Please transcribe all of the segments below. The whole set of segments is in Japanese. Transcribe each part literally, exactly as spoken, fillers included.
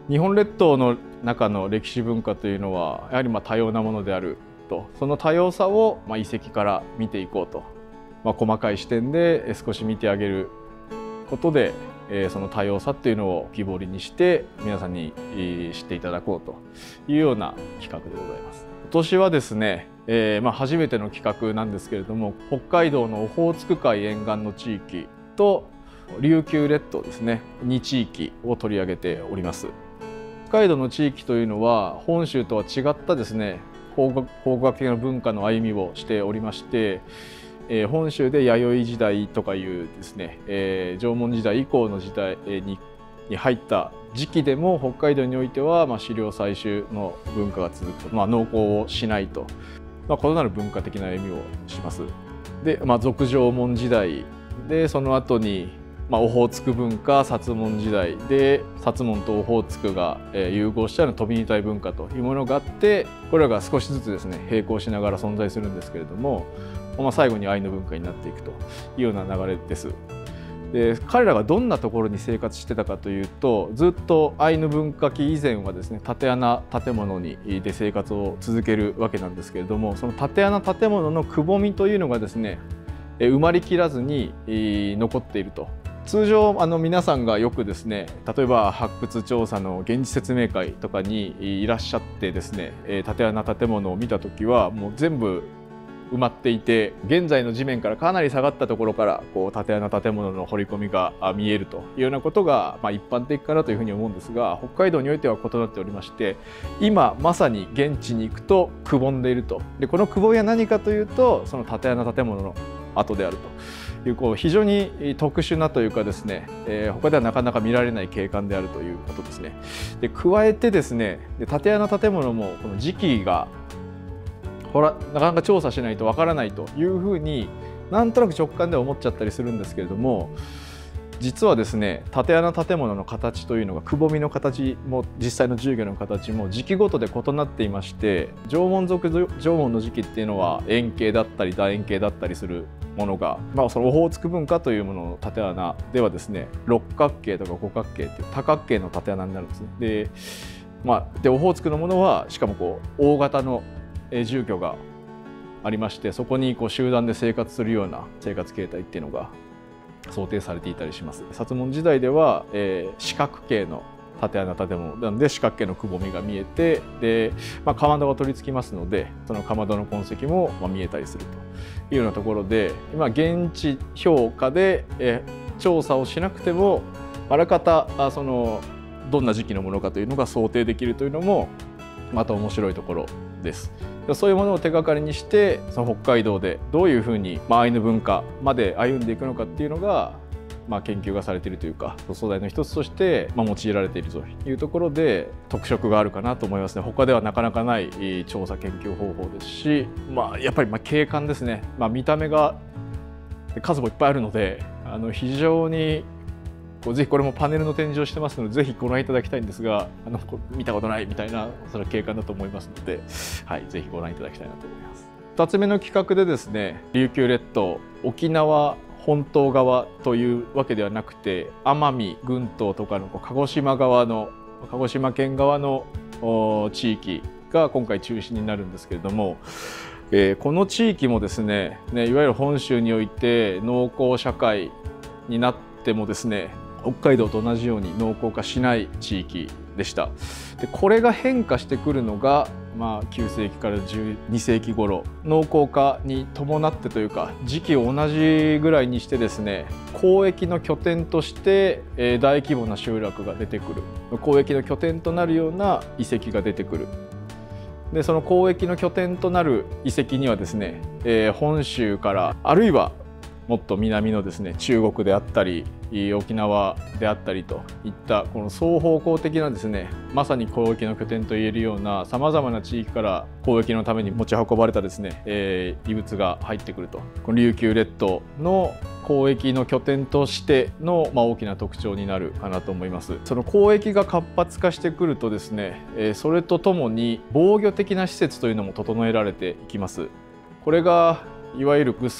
日本列島の中の歴史文化というのはやはりまあ多様なものであると、その多様さをまあ遺跡から見ていこうと、まあ、細かい視点で少し見てあげることで、えー、その多様さっていうのを浮き彫りにして皆さんに知っていただこうというような企画でございます。今年はですね、えーまあ、初めての企画なんですけれども、北海道のオホーツク海沿岸の地域と琉球列島ですね、に地域を取り上げております。北海道の地域というのは本州とは違ったですね、考古学的な文化の歩みをしておりまして、えー、本州で弥生時代とかいうですね、えー、縄文時代以降の時代にに入った時期でも北海道においては、まあ、狩猟採集の文化が続くと、まあ、農耕をしないと、まあ、異なる文化的な歩みをします。で、まあ、俗縄文時代でその後に、まあ、オホーツク文化、薩文時代で薩文とオホーツクが、えー、融合したような飛び二体文化というものがあって、これらが少しずつですね並行しながら存在するんですけれども、まあ、最後にアイヌ文化になっていくというような流れです。で、彼らがどんなところに生活してたかというと、ずっとアイヌ文化期以前はですね竪穴建物にで生活を続けるわけなんですけれども、その竪穴建物のくぼみというのがですね埋まりきらずに残っていると。通常あの皆さんがよくですね、例えば発掘調査の現地説明会とかにいらっしゃってですね、竪穴建物を見た時はもう全部埋まっていて、現在の地面からかなり下がったところからこう竪穴建物の掘り込みが見えるというようなことが、まあ、一般的かなというふうに思うんですが、北海道においては異なっておりまして、今まさに現地に行くとくぼんでいると。でこのくぼみは何かというと、その竪穴建物の跡であるという、こう非常に特殊なというかですね、えー、他ではなかなか見られない景観であるということですね。で加えてですね、で竪穴建物もこの時期がほらなかなか調査しないとわからないというふうになんとなく直感では思っちゃったりするんですけれども、実はですね竪穴建物の形というのが、くぼみの形も実際の住居の形も時期ごとで異なっていまして、縄文族縄文の時期っていうのは円形だったり楕円形だったりするものが、まあ、そのオホーツク文化というものの竪穴ではですね六角形とか五角形っていう多角形の竪穴になるんですね。で、まあ、でオホーツクのものはしかもこう大型の住居がありまして、そこにこう集団で生活するような生活形態っていうのが想定されていたりします。薩文時代では、えー、四角形の竪穴建物なので四角形のくぼみが見えて、で、まあ、かまどが取り付きますので、そのかまどの痕跡もまあ見えたりするというようなところで、今現地評価で、えー、調査をしなくてもあらかたあそのどんな時期のものかというのが想定できるというのもまた面白いところです。そういうものを手がかりにして、その北海道でどういうふうに、まあ、アイヌ文化まで歩んでいくのかっていうのが、まあ、研究がされているというか、素材の一つとして、まあ、用いられているというところで特色があるかなと思いますね。他ではなかなかない調査研究方法ですし、まあ、やっぱりまあ景観ですね。まあ、見た目が数もいっぱいあるので、あの非常にぜひこれもパネルの展示をしてますので、ぜひご覧いただきたいんですが、あの見たことないみたいなその景観だと思いますので、はい、ぜひご覧いただきたいなと思います。ふたつめの企画でですね、琉球列島、沖縄本島側というわけではなくて、奄美群島とかの鹿児島側の鹿児島県側の地域が今回中心になるんですけれども、えー、この地域もですね、ね、いわゆる本州において農耕社会になってもですね、北海道と同じように農耕化しない地域でした。でこれが変化してくるのが、まあ、きゅうせいきからじゅうにせいき頃、農耕化に伴ってというか時期を同じぐらいにしてですね、交易の拠点として、えー、大規模な集落が出てくる、交易の拠点となるような遺跡が出てくる。でその交易の拠点となる遺跡にはですね、えー、本州からあるいはもっと南のですね中国であったり沖縄であったりといったこの双方向的なですね、まさに交易の拠点といえるようなさまざまな地域から交易のために持ち運ばれたですね、えー、遺物が入ってくると、この琉球列島の交易の拠点としての、まあ、大きな特徴になるかなと思います。その交易が活発化してくるとですね、えー、それとともに防御的な施設というのも整えられていきます。これがいわゆるグスクと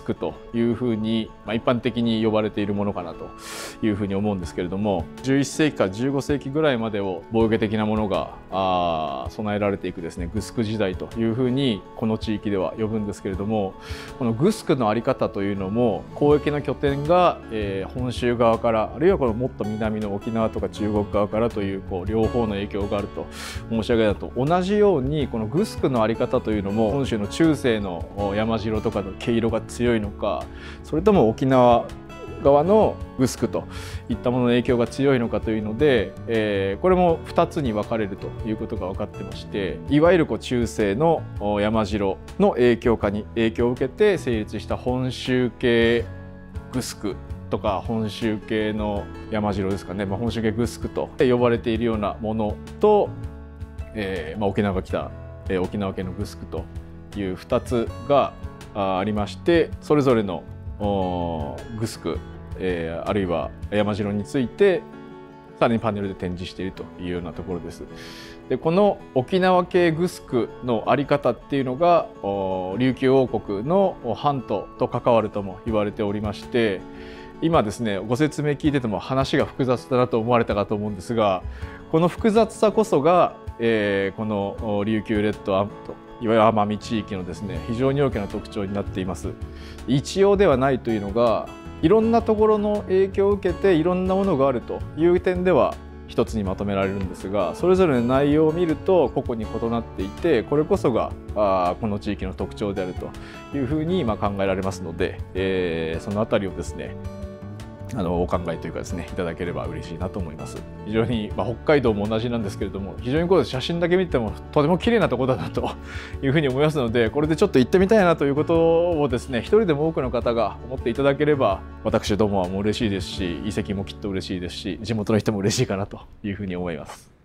いうふうに、まあ、一般的に呼ばれているものかなというふうに思うんですけれども、じゅういっせいきからじゅうごせいきぐらいまでを防御的なものがあ備えられていくですねグスク時代というふうにこの地域では呼ぶんですけれども、このグスクの在り方というのも交易の拠点が、えー、本州側からあるいはこのもっと南の沖縄とか中国側からという、こう両方の影響があると申し上げたと同じように、このグスクの在り方というのも本州の中世の山城とかの毛色が強いのか、それとも沖縄側のグスクといったものの影響が強いのかというので、えー、これもふたつに分かれるということが分かってまして、いわゆるこう中世の山城の影響下に影響を受けて成立した本州系グスクとか本州系の山城ですかね、まあ、本州系グスクと呼ばれているようなものと、えーまあ、沖縄が来た、えー、沖縄系のグスクというふたつがありまして、それぞれのグスク、えー、あるいは山城についてさらにパネルで展示しているというようなところです。でこの沖縄系グスクの在り方っていうのが琉球王国の藩都と関わるとも言われておりまして、今ですねご説明聞いてても話が複雑だなと思われたかと思うんですが、この複雑さこそが、えー、この琉球列島いわゆる奄美地域のですね非常に大きな特徴になっています。一様ではないというのが、いろんなところの影響を受けていろんなものがあるという点では一つにまとめられるんですが、それぞれの内容を見ると個々に異なっていて、これこそがあこの地域の特徴であるというふうにまあ考えられますので、えー、そのあたりをですねあのお考えというかですねいただければ嬉しいなと思います。非常に、まあ、北海道も同じなんですけれども、非常にこう写真だけ見てもとても綺麗なところだなというふうに思いますので、これでちょっと行ってみたいなということをですね一人でも多くの方が思っていただければ、私どもはもう嬉しいですし、遺跡もきっと嬉しいですし、地元の人も嬉しいかなというふうに思います。